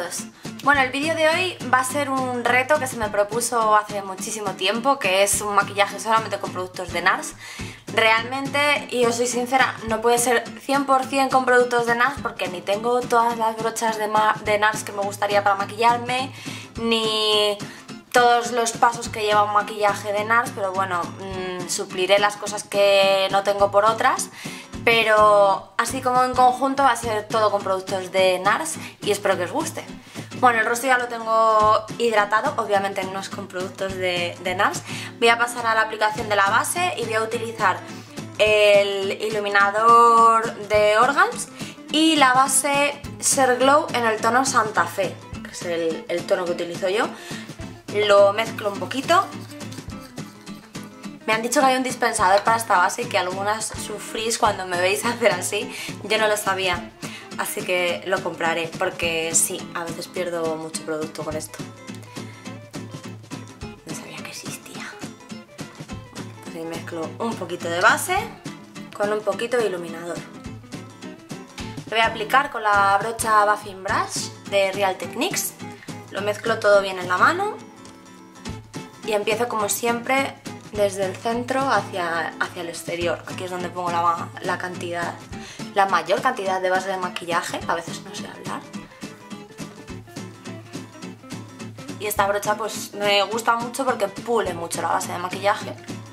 todos. Bueno, el vídeo de hoy va a ser un reto que se me propuso hace muchísimo tiempo, que es un maquillaje solamente con productos de NARS. Realmente, y os soy sincera, no puede ser 100% con productos de NARS porque ni tengo todas las brochas de NARS que me gustaría para maquillarme, ni todos los pasos que lleva un maquillaje de NARS, pero bueno, supliré las cosas que no tengo por otras. Pero así como en conjunto va a ser todo con productos de NARS y espero que os guste. Bueno, el rostro ya lo tengo hidratado, obviamente no es con productos de NARS. Voy a pasar a la aplicación de la base y voy a utilizar el iluminador de Organs y la base Ser Glow en el tono Santa Fe, que es el tono que utilizo yo. Lo mezclo un poquito. Me han dicho que hay un dispensador para esta base y que algunas sufrís cuando me veis hacer así. Yo no lo sabía, así que lo compraré porque sí, a veces pierdo mucho producto con esto. No sabía que existía. Pues ahí mezclo un poquito de base con un poquito de iluminador. Lo voy a aplicar con la brocha Buffing Brush de Real Techniques. Lo mezclo todo bien en la mano y empiezo como siempre desde el centro hacia el exterior. Aquí es donde pongo la cantidad, la mayor cantidad de base de maquillaje. A veces no sé hablar. Y esta brocha pues me gusta mucho porque pule mucho la base de maquillaje.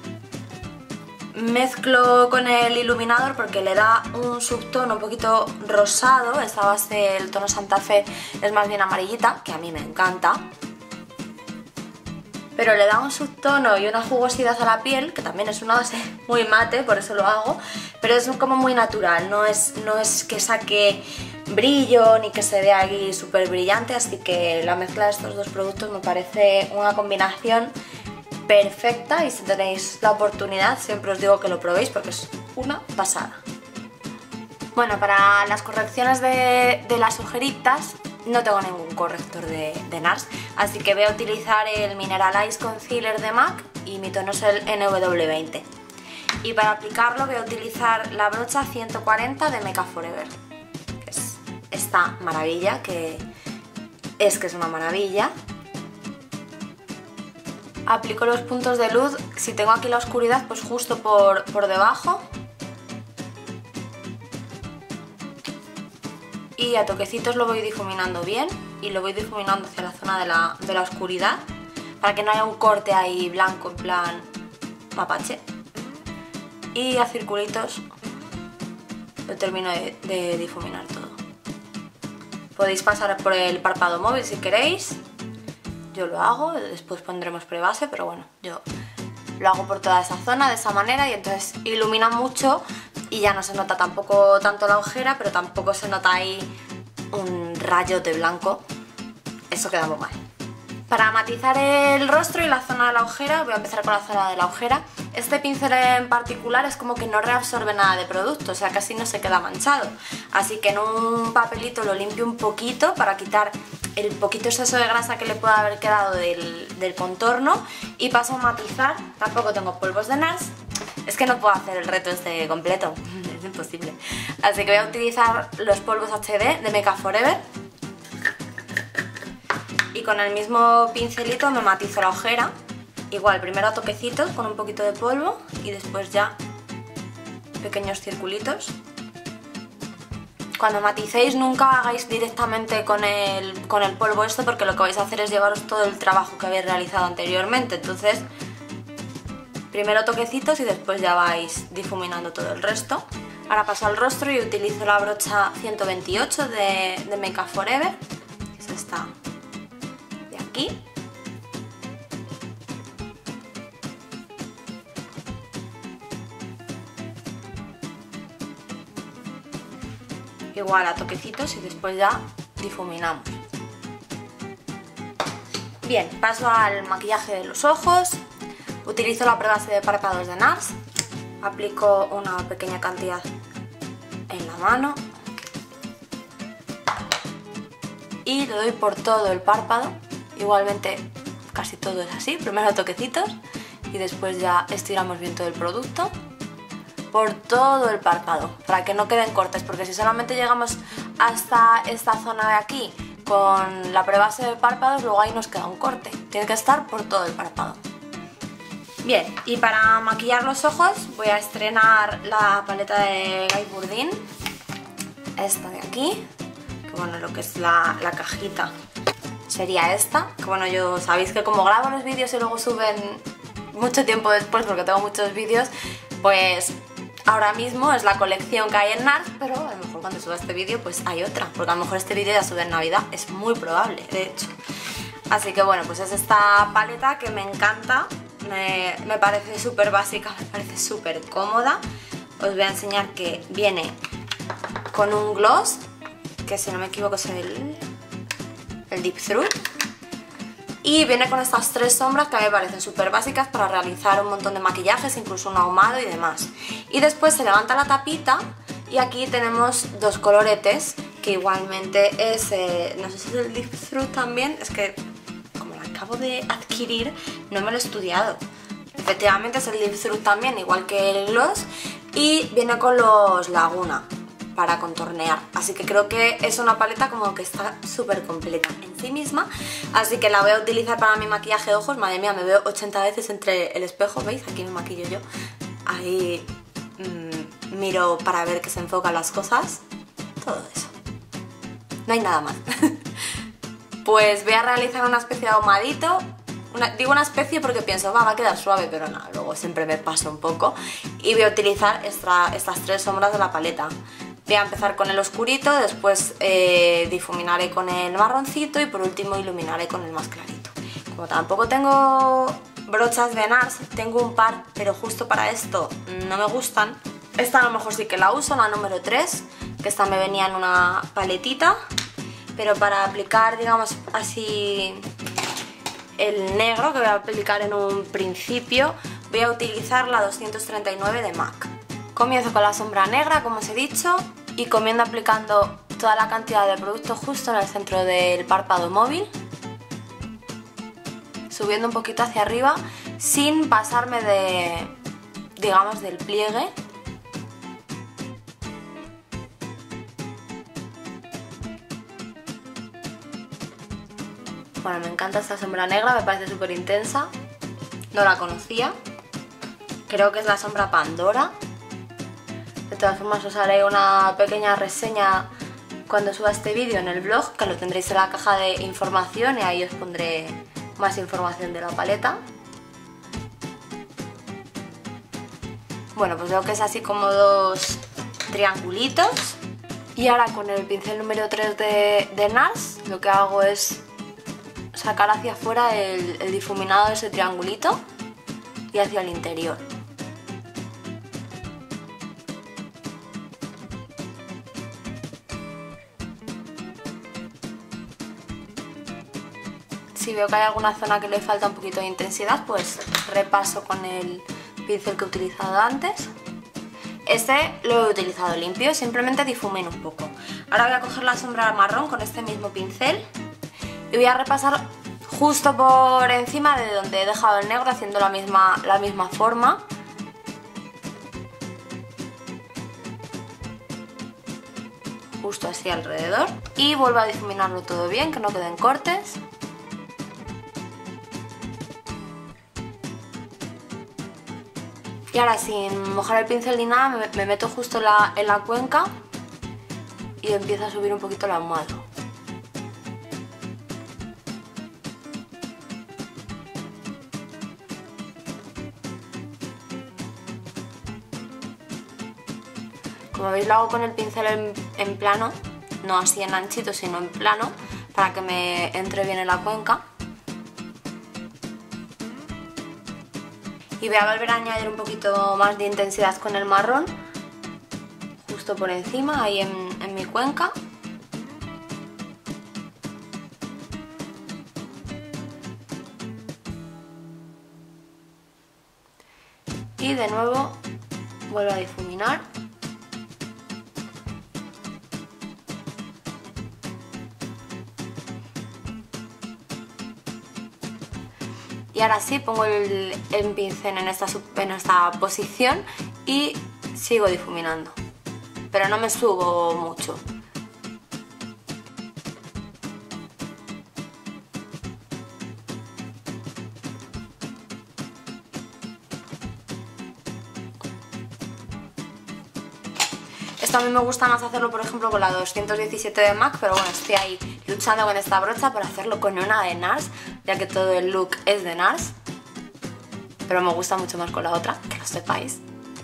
Mezclo con el iluminador porque le da un subtono un poquito rosado. Esta base, el tono Santa Fe, es más bien amarillita, que a mí me encanta. Pero le da un subtono y una jugosidad a la piel, que también es una base muy mate, por eso lo hago, pero es como muy natural, no es que saque brillo ni que se vea aquí súper brillante, así que la mezcla de estos dos productos me parece una combinación perfecta y si tenéis la oportunidad siempre os digo que lo probéis porque es una pasada. Bueno, para las correcciones de las ojeritas no tengo ningún corrector de NARS, así que voy a utilizar el Mineralize Concealer de MAC y mi tono es el NW20. Y para aplicarlo voy a utilizar la brocha 140 de Make Up For Ever, que es esta maravilla, que es una maravilla. Aplico los puntos de luz, si tengo aquí la oscuridad, pues justo por debajo. Y a toquecitos lo voy difuminando bien y lo voy difuminando hacia la zona de la oscuridad para que no haya un corte ahí blanco en plan mapache. Y a circulitos lo termino de difuminar todo. Podéis pasar por el párpado móvil si queréis, yo lo hago, después pondremos prebase, pero bueno, yo lo hago por toda esa zona de esa manera y entonces ilumina mucho. Y ya no se nota tampoco tanto la ojera, pero tampoco se nota ahí un rayo de blanco. Eso queda muy mal. Para matizar el rostro y la zona de la ojera, voy a empezar con la zona de la ojera. Este pincel en particular es como que no reabsorbe nada de producto, o sea casi no se queda manchado. Así que en un papelito lo limpio un poquito para quitar el poquito exceso de grasa que le pueda haber quedado del contorno y paso a matizar. Tampoco tengo polvos de NARS. Es que no puedo hacer el reto este completo, es imposible. Así que voy a utilizar los polvos HD de Make Up For Ever. Y con el mismo pincelito me matizo la ojera. Igual, primero a toquecitos con un poquito de polvo y después ya pequeños circulitos. Cuando maticéis nunca hagáis directamente con el polvo esto porque lo que vais a hacer es llevaros todo el trabajo que habéis realizado anteriormente. Entonces, primero toquecitos y después ya vais difuminando todo el resto. Ahora paso al rostro y utilizo la brocha 128 de Make Up For Ever, que es esta de aquí. Igual a toquecitos y después ya difuminamos. Bien, paso al maquillaje de los ojos. Utilizo la prebase de párpados de NARS, aplico una pequeña cantidad en la mano y lo doy por todo el párpado. Igualmente casi todo es así, primero a toquecitos y después ya estiramos bien todo el producto por todo el párpado para que no queden cortes, porque si solamente llegamos hasta esta zona de aquí con la prebase de párpados luego ahí nos queda un corte. Tiene que estar por todo el párpado. Bien, y para maquillar los ojos voy a estrenar la paleta de Guy Bourdin, esta de aquí, que bueno, lo que es la cajita sería esta, que bueno, yo sabéis que como grabo los vídeos y luego suben mucho tiempo después porque tengo muchos vídeos, pues ahora mismo es la colección que hay en NARS, pero a lo mejor cuando suba este vídeo pues hay otra, porque a lo mejor este vídeo ya sube en Navidad, es muy probable, de hecho. Así que bueno, pues es esta paleta que me encanta, me parece súper básica, me parece súper cómoda. Os voy a enseñar que viene con un gloss, que si no me equivoco es el Deep Throat. Y viene con estas tres sombras que a mí me parecen súper básicas para realizar un montón de maquillajes, incluso un ahumado y demás. Y después se levanta la tapita y aquí tenemos dos coloretes, que igualmente es, no sé si es el Deep Throat también, es que como lo acabo de adquirir no me lo he estudiado. Efectivamente es el Deep Throat también, igual que el gloss, y viene con los Laguna para contornear, así que creo que es una paleta como que está súper completa en sí misma, así que la voy a utilizar para mi maquillaje de ojos. Madre mía, me veo 80 veces entre el espejo, ¿veis? Aquí me maquillo yo, ahí miro para ver que se enfocan las cosas, todo eso, no hay nada más. Pues voy a realizar una especie de ahumadito. Digo una especie porque pienso, va a quedar suave, pero nada, luego siempre me paso un poco. Y voy a utilizar estas tres sombras de la paleta. Voy a empezar con el oscurito, después difuminaré con el marroncito y por último iluminaré con el más clarito. Como tampoco tengo brochas de NARS, tengo un par, pero justo para esto no me gustan. Esta a lo mejor sí que la uso, la número 3, que esta me venía en una paletita. Pero para aplicar, digamos así, el negro que voy a aplicar en un principio, voy a utilizar la 239 de MAC. Comienzo con la sombra negra, como os he dicho, y comienzo aplicando toda la cantidad de producto justo en el centro del párpado móvil, subiendo un poquito hacia arriba, sin pasarme digamos, del pliegue. Bueno, me encanta esta sombra negra, me parece súper intensa, no la conocía, creo que es la sombra Pandora. De todas formas os haré una pequeña reseña cuando suba este vídeo en el blog, que lo tendréis en la caja de información y ahí os pondré más información de la paleta. Bueno, pues veo que es así como dos triangulitos. Y ahora con el pincel número 3 de NARS lo que hago es sacar hacia afuera el difuminado de ese triangulito y hacia el interior. Si veo que hay alguna zona que le falta un poquito de intensidad, pues repaso con el pincel que he utilizado antes. Este lo he utilizado limpio, simplemente difumino un poco. Ahora voy a coger la sombra marrón con este mismo pincel y voy a repasar justo por encima de donde he dejado el negro, haciendo la misma forma. Justo así alrededor. Y vuelvo a difuminarlo todo bien, que no queden cortes. Y ahora, sin mojar el pincel ni nada, me meto justo en la cuenca y empiezo a subir un poquito el ahumado. Como veis, lo hago con el pincel en plano, no así en anchito, sino en plano, para que me entre bien en la cuenca. Y voy a volver a añadir un poquito más de intensidad con el marrón, justo por encima, ahí en mi cuenca. Y de nuevo vuelvo a difuminar. Y ahora sí pongo el pincel en esta posición y sigo difuminando, pero no me subo mucho. Esto a mí me gusta más hacerlo, por ejemplo, con la 217 de MAC, pero bueno, estoy ahí luchando con esta brocha por hacerlo con una de NARS, ya que todo el look es de NARS. Pero me gusta mucho más con la otra, que lo sepáis.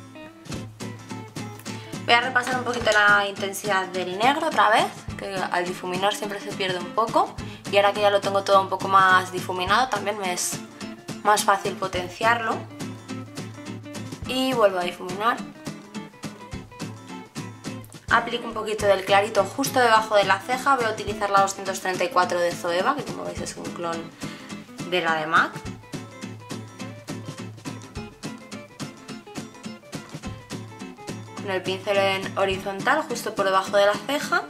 Voy a repasar un poquito la intensidad del negro otra vez, que al difuminar siempre se pierde un poco. Y ahora que ya lo tengo todo un poco más difuminado, también me es más fácil potenciarlo. Y vuelvo a difuminar. Aplico un poquito del clarito justo debajo de la ceja. Voy a utilizar la 234 de Zoeva, que como veis es un clon de la de MAC. Con el pincel en horizontal justo por debajo de la ceja.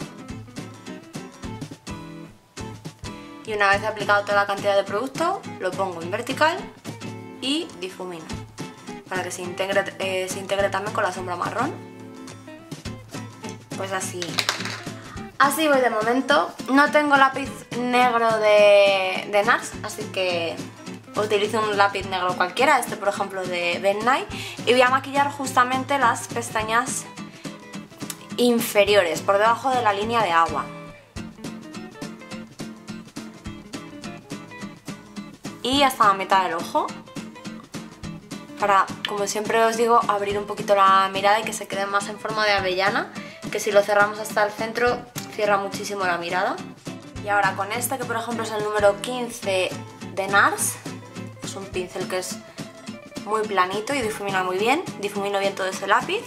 Y una vez aplicado toda la cantidad de producto, lo pongo en vertical y difumino para que se integre también con la sombra marrón. Pues así voy de momento. No tengo lápiz negro de NARS, así que utilizo un lápiz negro cualquiera, este por ejemplo de Ben Nye, y voy a maquillar justamente las pestañas inferiores, por debajo de la línea de agua. Y hasta la mitad del ojo, para, como siempre os digo, abrir un poquito la mirada y que se quede más en forma de avellana, que si lo cerramos hasta el centro cierra muchísimo la mirada. Y ahora con este, que por ejemplo es el número 15 de NARS, es un pincel que es muy planito y difumina muy bien, difumino bien todo ese lápiz.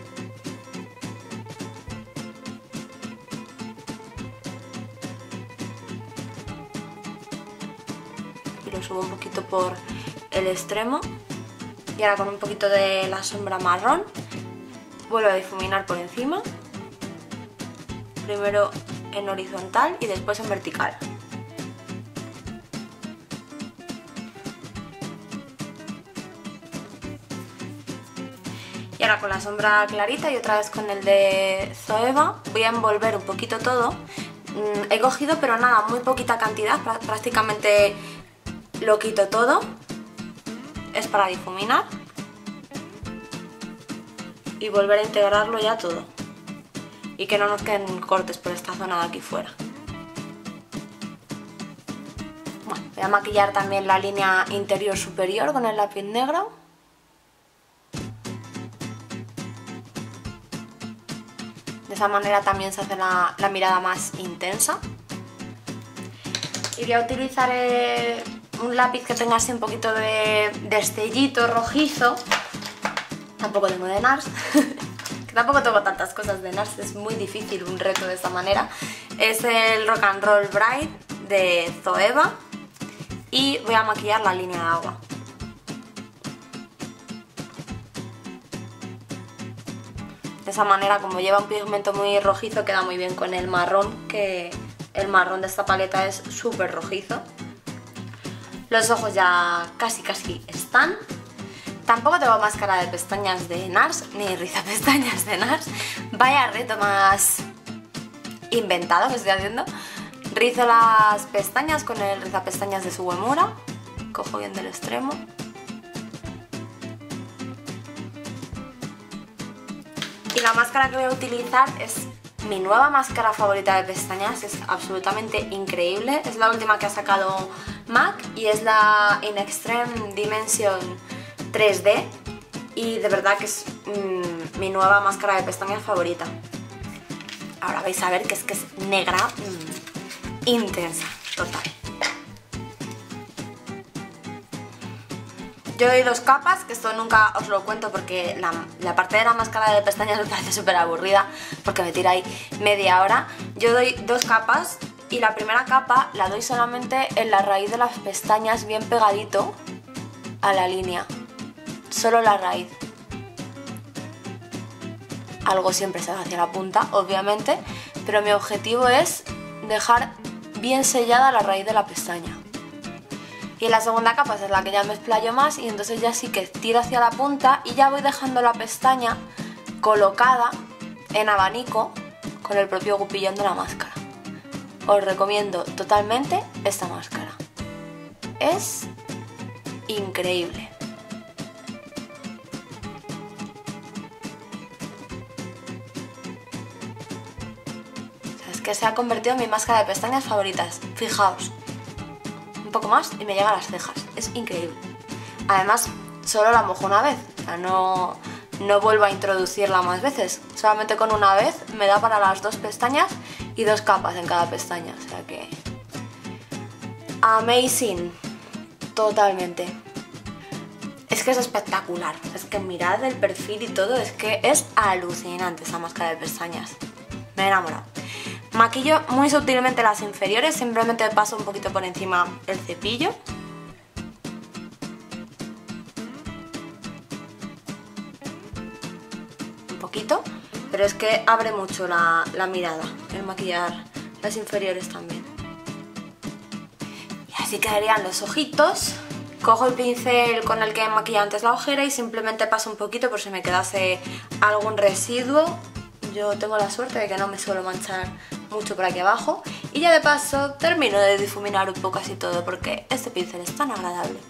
Y lo subo un poquito por el extremo. Y ahora con un poquito de la sombra marrón vuelvo a difuminar por encima. Primero en horizontal y después en vertical. Y ahora con la sombra clarita y otra vez con el de Zoeva voy a envolver un poquito todo. He cogido, pero nada, muy poquita cantidad, prácticamente lo quito todo. Es para difuminar y volver a integrarlo ya todo. Y que no nos queden cortes por esta zona de aquí fuera. Bueno, voy a maquillar también la línea interior superior con el lápiz negro. De esa manera también se hace la mirada más intensa. Y voy a utilizar un lápiz que tenga así un poquito de destellito rojizo. Tampoco tengo de NARS. Que tampoco tengo tantas cosas de NARS, es muy difícil un reto de esta manera. Es el Rock and Roll Bright de Zoeva y voy a maquillar la línea de agua. De esa manera, como lleva un pigmento muy rojizo, queda muy bien con el marrón, que el marrón de esta paleta es súper rojizo. Los ojos ya casi están. Tampoco tengo máscara de pestañas de NARS, ni rizapestañas de NARS. Vaya reto más inventado que estoy haciendo. Rizo las pestañas con el rizapestañas de Suemura. Cojo bien del extremo. Y la máscara que voy a utilizar es mi nueva máscara favorita de pestañas. Es absolutamente increíble. Es la última que ha sacado MAC y es la In Extreme Dimension 3D, y de verdad que es mi nueva máscara de pestañas favorita. Ahora vais a ver que es negra, intensa, total. Yo doy 2 capas, que esto nunca os lo cuento porque la parte de la máscara de pestañas me parece súper aburrida porque me tira ahí media hora. Yo doy 2 capas y la primera capa la doy solamente en la raíz de las pestañas, bien pegadito a la línea. Solo la raíz. Algo siempre se va hacia la punta, obviamente, pero mi objetivo es dejar bien sellada la raíz de la pestaña. Y en la segunda capa es la que ya me explayo más, y entonces ya sí que tiro hacia la punta y ya voy dejando la pestaña colocada en abanico con el propio gupillón de la máscara. Os recomiendo totalmente esta máscara. Es increíble. que se ha convertido en mi máscara de pestañas favoritas. Fijaos, un poco más y me llega a las cejas, es increíble. Además, solo la mojo una vez, o sea, no vuelvo a introducirla más veces. Solamente con una vez me da para las 2 pestañas y 2 capas en cada pestaña, o sea que... amazing, totalmente. Es que es espectacular, es que mirad el perfil y todo, es que es alucinante esa máscara de pestañas. Me he enamorado. Maquillo muy sutilmente las inferiores, simplemente paso un poquito por encima el cepillo. Un poquito, pero es que abre mucho la mirada el maquillar las inferiores también. Y así quedarían los ojitos. Cojo el pincel con el que he maquillado antes la ojera y simplemente paso un poquito por si me quedase algún residuo. Yo tengo la suerte de que no me suelo manchar mucho por aquí abajo. Y ya de paso termino de difuminar un poco así todo porque este pincel es tan agradable.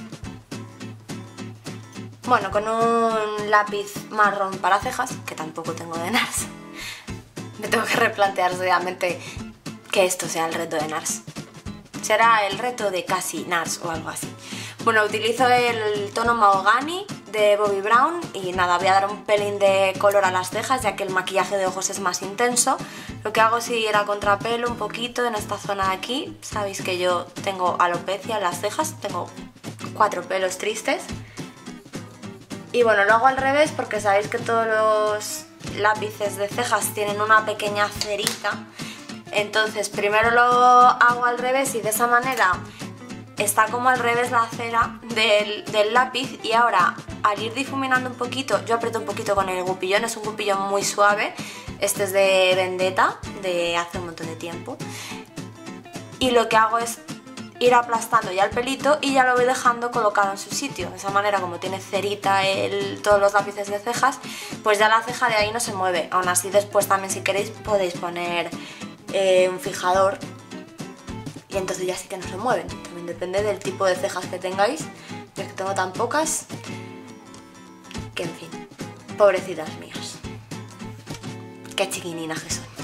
Bueno, con un lápiz marrón para cejas, que tampoco tengo de NARS, me tengo que replantear seriamente que esto sea el reto de NARS. Será el reto de casi NARS o algo así. Bueno, utilizo el tono Mahogany de Bobbi Brown y nada, voy a dar un pelín de color a las cejas ya que el maquillaje de ojos es más intenso. Lo que hago es ir a contrapelo un poquito en esta zona de aquí. Sabéis que yo tengo alopecia en las cejas, tengo 4 pelos tristes. Y bueno, lo hago al revés porque sabéis que todos los lápices de cejas tienen una pequeña cerita. Entonces primero lo hago al revés y de esa manera está como al revés la cera del lápiz. Y ahora al ir difuminando un poquito, yo aprieto un poquito con el gupillón, es un gupillón muy suave. Este es de Vendetta, de hace un montón de tiempo. Y lo que hago es ir aplastando ya el pelito y ya lo voy dejando colocado en su sitio. De esa manera, como tiene cerita todos los lápices de cejas, pues ya la ceja de ahí no se mueve. Aún así después también si queréis podéis poner un fijador y entonces ya sí que no se mueven. También depende del tipo de cejas que tengáis. Yo es que tengo tan pocas que en fin, pobrecitas mías. Qué chiquininas que son.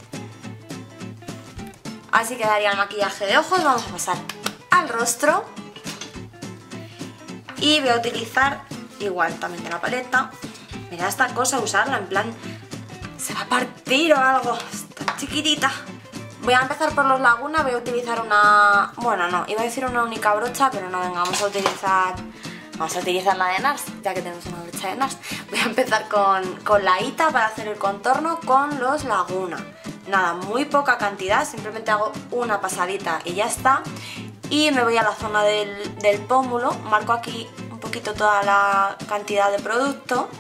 Así quedaría el maquillaje de ojos. Vamos a pasar al rostro y voy a utilizar igual también de la paleta. Me da esta cosa usarla, en plan se va a partir o algo, es tan chiquitita. Voy a empezar por los Laguna, voy a utilizar una... bueno, no, iba a decir una única brocha, pero no, venga, vamos a utilizar la de NARS, ya que tenemos una brocha de NARS. Voy a empezar con la Ita para hacer el contorno con los Laguna. Nada, muy poca cantidad, simplemente hago una pasadita y ya está. Y me voy a la zona del pómulo, marco aquí un poquito toda la cantidad de producto.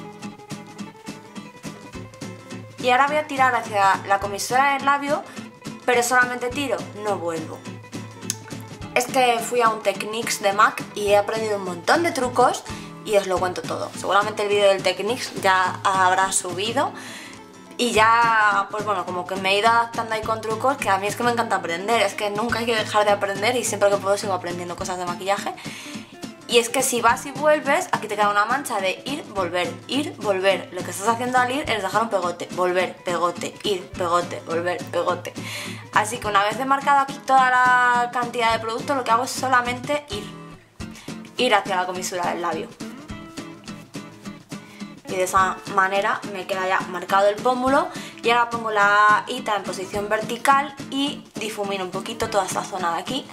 Y ahora voy a tirar hacia la comisura del labio, pero solamente tiro, no vuelvo. Es que fui a un Techniques de MAC y he aprendido un montón de trucos y os lo cuento todo. Seguramente el vídeo del Techniques ya habrá subido. Y ya, pues bueno, como que me he ido adaptando ahí con trucos, que a mí es que me encanta aprender, es que nunca hay que dejar de aprender y siempre que puedo sigo aprendiendo cosas de maquillaje. Y es que si vas y vuelves, aquí te queda una mancha de ir, volver. Lo que estás haciendo al ir es dejar un pegote, volver, pegote, ir, pegote, volver, pegote. Así que una vez he marcado aquí toda la cantidad de producto, lo que hago es solamente ir hacia la comisura del labio. Y de esa manera me queda ya marcado el pómulo. Y ahora pongo la Ita en posición vertical y difumino un poquito toda esta zona de aquí.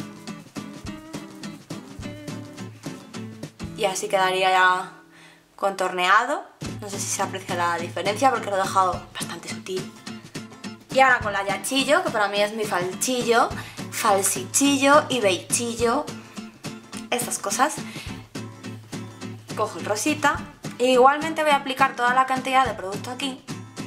Y así quedaría ya contorneado. No sé si se aprecia la diferencia porque lo he dejado bastante sutil. Y ahora con la Yachillo, que para mí es mi falchillo, falsichillo y beichillo, estas cosas, cojo el rosita. E igualmente voy a aplicar toda la cantidad de producto aquí.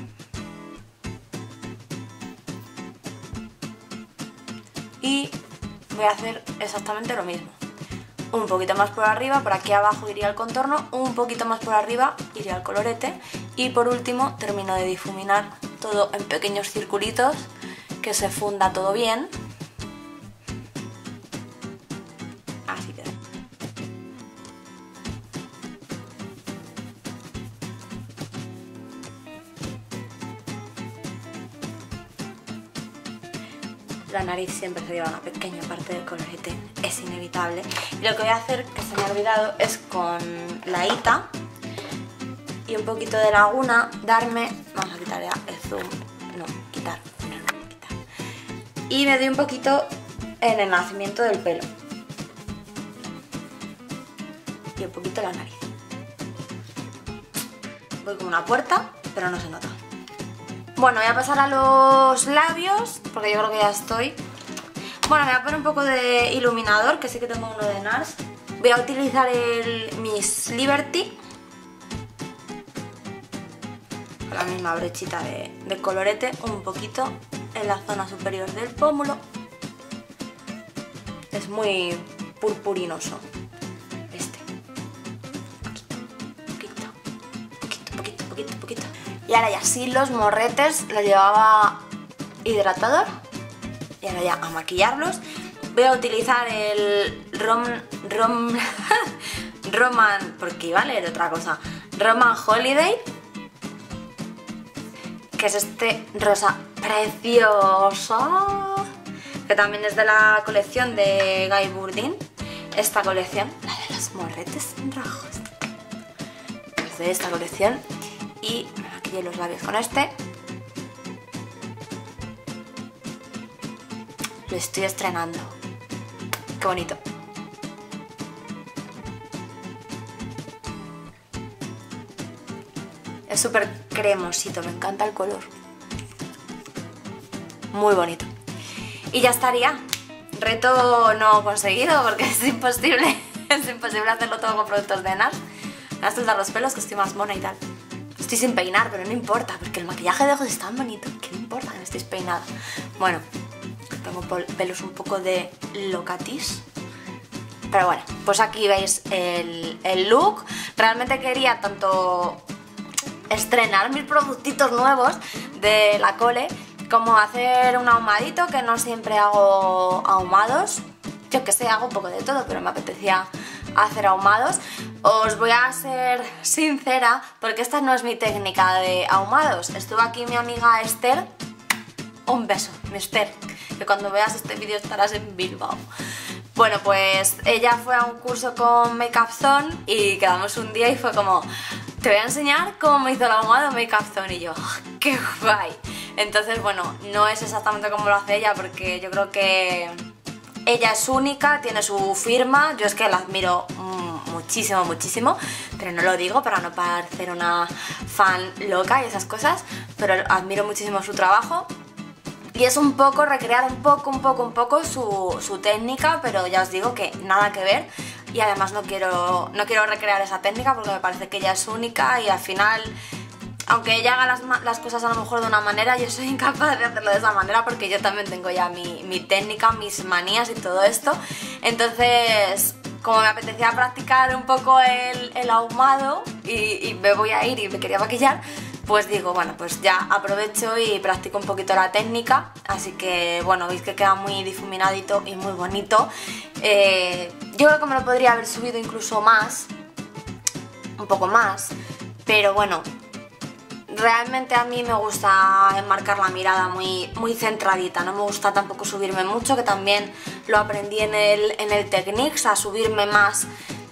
Y voy a hacer exactamente lo mismo. Un poquito más por arriba, por aquí abajo iría el contorno, un poquito más por arriba iría el colorete. Y por último termino de difuminar todo en pequeños circulitos, que se funda todo bien. Así queda. la nariz siempre se lleva una pequeña parte del colorete, es inevitable. Y lo que voy a hacer, que se me ha olvidado, es con la hita y un poquito de laguna darme... Vamos a quitar ya el zoom. No, quitar. Y me doy un poquito en el nacimiento del pelo. Y un poquito la nariz. Voy como una puerta, pero no se nota. Bueno, voy a pasar a los labios, porque yo creo que ya estoy. Bueno, me voy a poner un poco de iluminador, que sí que tengo uno de NARS. Voy a utilizar el Miss Liberty. Con la misma brochita de colorete, un poquito en la zona superior del pómulo. Es muy purpurinoso este. Poquito. Y ahora ya sí, los morretes los llevaba hidratador. Y ahora ya a maquillarlos. Voy a utilizar el Roman, porque iba a leer otra cosa. Roman Holiday, que es este rosa precioso, que también es de la colección de Guy Bourdin. Esta colección, la de los morretes rojos, es de esta colección. Y me maquillé los labios con este. Lo estoy estrenando. Qué bonito. Es súper cremosito, me encanta el color. Muy bonito. Y ya estaría. Reto no conseguido porque es imposible. Es imposible hacerlo todo con productos de NARS. Me voy a soltar los pelos, que estoy más mona y tal. Estoy sin peinar, pero no importa, porque el maquillaje de ojos es tan bonito que no importa que no estéis peinada. Bueno, tengo pelos un poco de locatis. Pero bueno, pues aquí veis el look. Realmente quería tanto estrenar mis productitos nuevos de la Cole, como hacer un ahumadito, que no siempre hago ahumados. Yo que sé, hago un poco de todo, pero me apetecía hacer ahumados. Os voy a ser sincera, porque esta no es mi técnica de ahumados. Estuvo aquí mi amiga Esther. Un beso, mi Esther, que cuando veas este vídeo estarás en Bilbao. Bueno, pues ella fue a un curso con Makeup Zone y quedamos un día y fue como: te voy a enseñar cómo me hizo el ahumado Makeup Zone. Y yo, ¡qué guay! Entonces, bueno, no es exactamente como lo hace ella, porque yo creo que ella es única, tiene su firma. Yo es que la admiro muchísimo, pero no lo digo para no parecer una fan loca y esas cosas, pero admiro muchísimo su trabajo. Y es un poco recrear un poco su técnica, pero ya os digo que nada que ver. Y además no quiero recrear esa técnica porque me parece que ella es única y al final, aunque ella haga las cosas a lo mejor de una manera, yo soy incapaz de hacerlo de esa manera porque yo también tengo ya mi técnica, mis manías y todo esto. Entonces, como me apetecía practicar un poco el ahumado y me voy a ir y me quería maquillar, pues digo, bueno, pues ya aprovecho y practico un poquito la técnica. Así que, bueno, veis que queda muy difuminadito y muy bonito. Yo creo que me lo podría haber subido incluso más, un poco más, pero bueno, realmente a mí me gusta enmarcar la mirada muy centradita. No me gusta tampoco subirme mucho, que también lo aprendí en el Techniques, a subirme más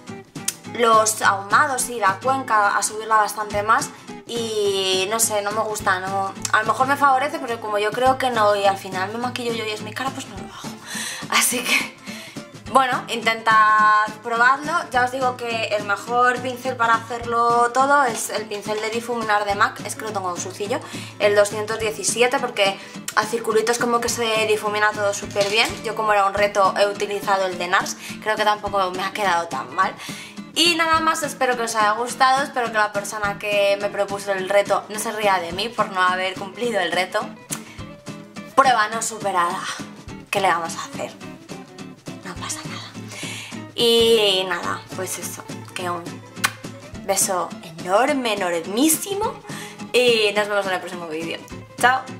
los ahumados y la cuenca, a subirla bastante más. Y no sé, no me gusta, no. A lo mejor me favorece, pero como yo creo que no y al final me maquillo yo y es mi cara, pues no lo hago. Así que, bueno, intentad probarlo. Ya os digo que el mejor pincel para hacerlo todo es el pincel de difuminar de MAC. Es que lo tengo sucillo, el 217, porque a circulitos como que se difumina todo súper bien. Yo, como era un reto, he utilizado el de NARS. Creo que tampoco me ha quedado tan mal. Y nada más, espero que os haya gustado, espero que la persona que me propuso el reto no se ría de mí por no haber cumplido el reto. Prueba no superada. ¿Qué le vamos a hacer? No pasa nada. Y nada, pues eso, que un beso enorme, enormísimo, y nos vemos en el próximo vídeo. ¡Chao!